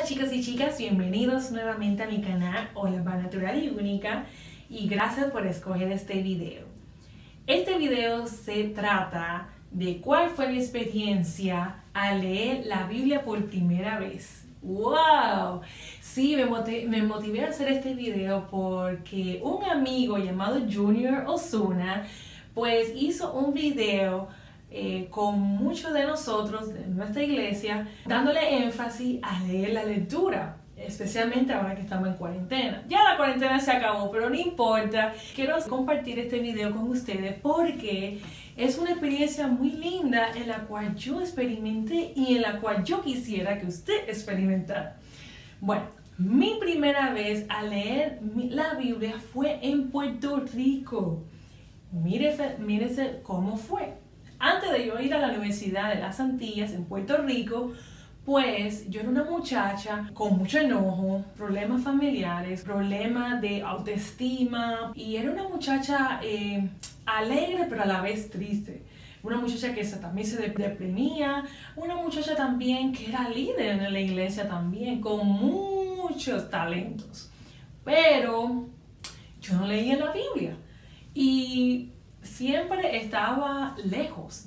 Hola chicos y chicas, bienvenidos nuevamente a mi canal Hola Natural y Única y gracias por escoger este video. Este video se trata de cuál fue mi experiencia al leer la Biblia por primera vez. ¡Wow! Sí, me motivé a hacer este video porque un amigo llamado Junior Osuna pues hizo un video con muchos de nosotros, de nuestra iglesia, dándole énfasis a leer la lectura, especialmente ahora que estamos en cuarentena. Ya la cuarentena se acabó, pero no importa. Quiero compartir este video con ustedes porque es una experiencia muy linda en la cual yo experimenté y en la cual yo quisiera que usted experimentara. Bueno, mi primera vez a leer la Biblia fue en Puerto Rico. Mírese cómo fue. Antes de yo ir a la Universidad de las Antillas en Puerto Rico, pues yo era una muchacha con mucho enojo, problemas familiares, problemas de autoestima y era una muchacha alegre pero a la vez triste. Una muchacha que también se deprimía, una muchacha también que era líder en la iglesia también, con muchos talentos. Pero yo no leía la Biblia y siempre estaba lejos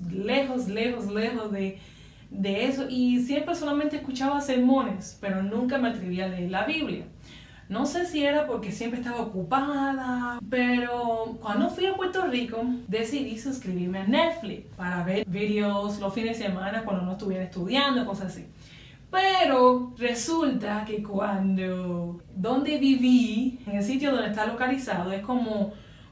de eso y siempre solamente escuchaba sermones, pero nunca me atrevía a leer la Biblia. No sé si era porque siempre estaba ocupada, pero cuando fui a Puerto Rico decidí suscribirme a Netflix para ver videos los fines de semana cuando no estuviera estudiando, cosas así. Pero resulta que donde viví, en el sitio donde está localizado, es como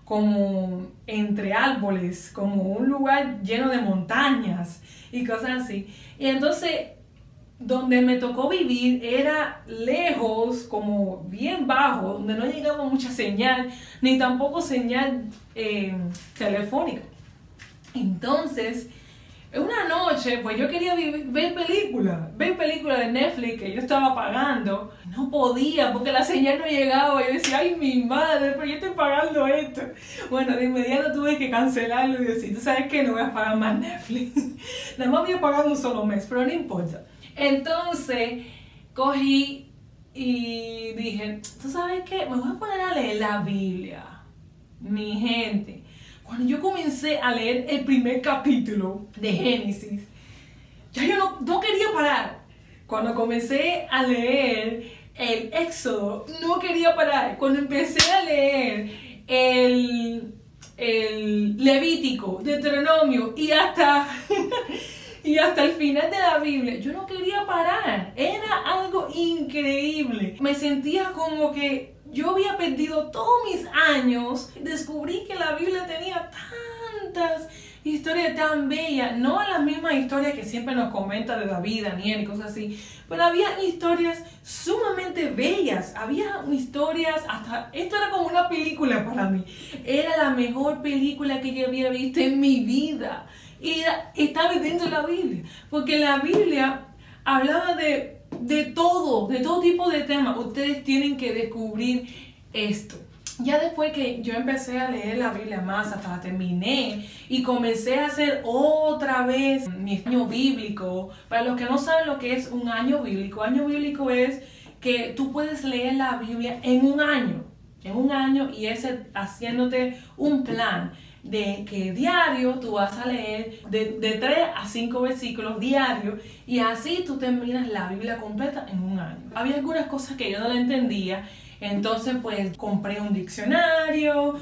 entre árboles, como un lugar lleno de montañas y cosas así. Y entonces, donde me tocó vivir era lejos, como bien bajo, donde no llegaba mucha señal, ni tampoco señal telefónica. Entonces, una noche, pues yo quería ver películas de Netflix que yo estaba pagando. No podía porque la señal no llegaba. Yo decía, ay, mi madre, pero yo estoy pagando esto. Bueno, de inmediato tuve que cancelarlo y decir, tú sabes que no voy a pagar más Netflix. Nada más voy a pagar un solo mes, pero no importa. Entonces, cogí y dije, ¿tú sabes qué? Me voy a poner a leer la Biblia. Mi gente. Cuando yo comencé a leer el primer capítulo de Génesis, ya yo no quería parar. Cuando comencé a leer el Éxodo, no quería parar. Cuando empecé a leer el Levítico, Deuteronomio y hasta el final de la Biblia, yo no quería parar. Era algo increíble. Me sentía como que yo había perdido todos mis años. Descubrí que la Biblia tenía tantas historias tan bellas. No las mismas historias que siempre nos comenta de David, Daniel y cosas así. Pero había historias sumamente bellas. Había historias, hasta esto era como una película para mí. Era la mejor película que yo había visto en mi vida. Y estaba dentro de la Biblia. Porque la Biblia hablaba de todo tipo de temas. Ustedes tienen que descubrir esto. Ya después que yo empecé a leer la Biblia más, hasta la terminé y comencé a hacer otra vez mi año bíblico. Para los que no saben lo que es un año bíblico es que tú puedes leer la Biblia en un año y ese haciéndote un plan de que diario tú vas a leer de 3 a 5 versículos diarios y así tú terminas la Biblia completa en un año. Había algunas cosas que yo no la entendía, entonces pues compré un diccionario,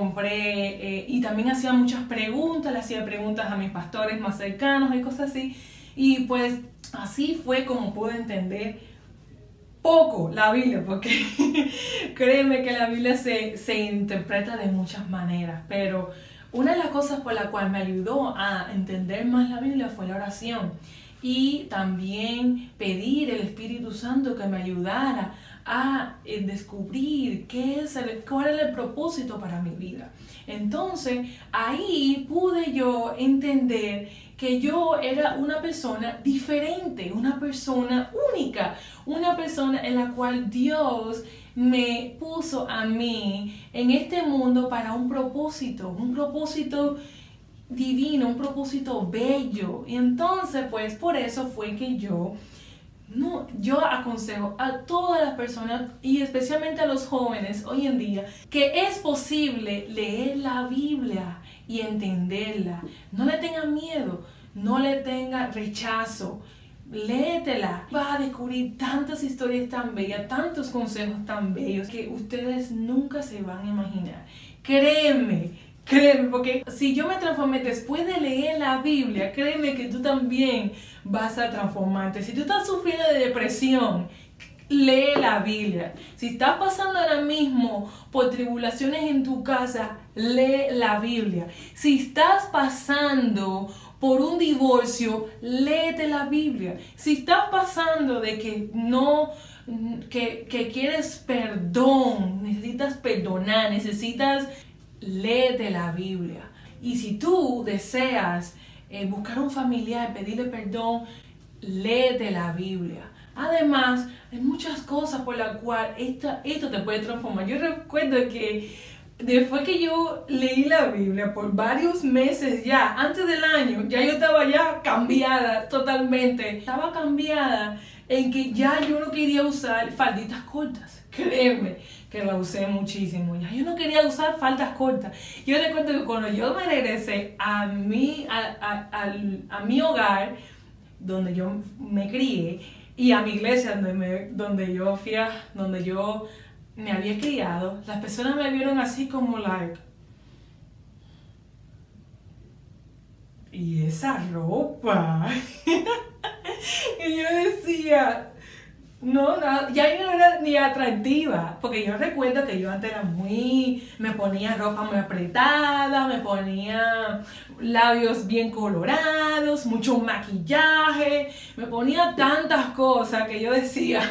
y también hacía muchas preguntas, le hacía preguntas a mis pastores más cercanos y cosas así, y pues así fue como pude entender poco la Biblia, porque créeme que la Biblia se interpreta de muchas maneras, pero una de las cosas por la cual me ayudó a entender más la Biblia fue la oración y también pedir el Espíritu Santo que me ayudara a descubrir cuál era el propósito para mi vida. Entonces ahí pude yo entender que yo era una persona diferente, una persona única, una persona en la cual Dios me puso a mí en este mundo para un propósito divino, un propósito bello. Y entonces pues por eso fue que yo No, yo aconsejo a todas las personas y especialmente a los jóvenes hoy en día que es posible leer la Biblia y entenderla. No le tengan miedo, no le tengan rechazo. Léetela. Vas a descubrir tantas historias tan bellas, tantos consejos tan bellos que ustedes nunca se van a imaginar. Créeme, porque si yo me transformé después de leer la Biblia, créeme que tú también vas a transformarte. Si tú estás sufriendo de depresión, lee la Biblia. Si estás pasando ahora mismo por tribulaciones en tu casa, lee la Biblia. Si estás pasando por un divorcio, léete la Biblia. Si estás pasando de que no, que quieres perdón, necesitas perdonar, léete la Biblia. Y si tú deseas buscar un familiar, pedirle perdón, léete la Biblia. Además, hay muchas cosas por las cuales esto te puede transformar. Yo recuerdo que después que yo leí la Biblia por varios meses ya, antes del año, ya yo estaba ya cambiada totalmente. Estaba cambiada en que ya yo no quería usar falditas cortas. Créeme que la usé muchísimo. Ya yo no quería usar faldas cortas. Yo recuerdo que cuando yo me regresé a mi hogar, donde yo me crié, y a mi iglesia donde yo me había criado, las personas me vieron así como ¿y esa ropa? Y yo decía, no, ya yo no era ni atractiva, porque yo recuerdo que yo antes era me ponía ropa muy apretada, me ponía labios bien colorados, mucho maquillaje, me ponía tantas cosas que yo decía,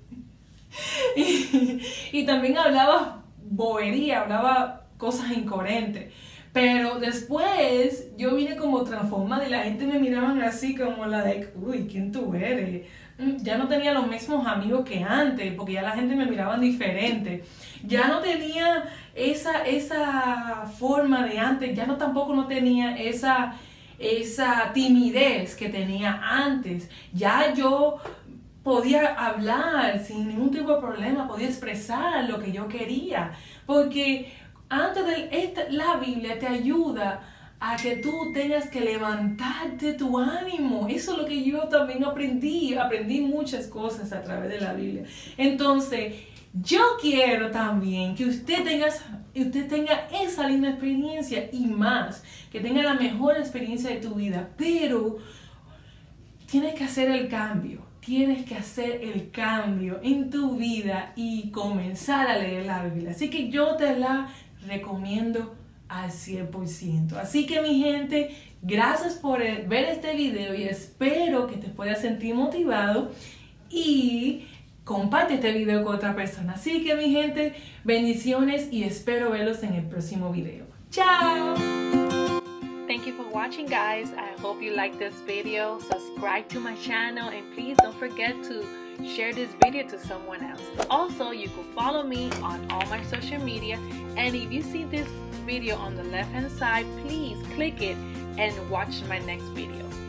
y también hablaba bobería, hablaba cosas incoherentes. Pero después yo vine como transformada y la gente me miraban así como uy, ¿quién tú eres? Ya no tenía los mismos amigos que antes, porque ya la gente me miraba diferente. Ya no tenía esa forma de antes, tampoco no tenía esa timidez que tenía antes. Ya yo podía hablar sin ningún tipo de problema, podía expresar lo que yo quería, porque antes la Biblia te ayuda a que tú tengas que levantarte tu ánimo. Eso es lo que yo también aprendí muchas cosas a través de la Biblia. Entonces, yo quiero también que usted tenga esa linda experiencia y más, que tenga la mejor experiencia de tu vida, pero tienes que hacer el cambio. Tienes que hacer el cambio en tu vida y comenzar a leer la Biblia. Así que yo te la recomiendo al 100%. Así que mi gente, gracias por ver este video y espero que te puedas sentir motivado y comparte este video con otra persona. Así que mi gente, bendiciones y espero verlos en el próximo video. ¡Chao! Thank you for watching, guys. I hope you like this video. Subscribe to my channel and please don't forget to share this video to someone else. Also, you can follow me on all my social media, and if you see this video on the left hand side, please click it and watch my next video.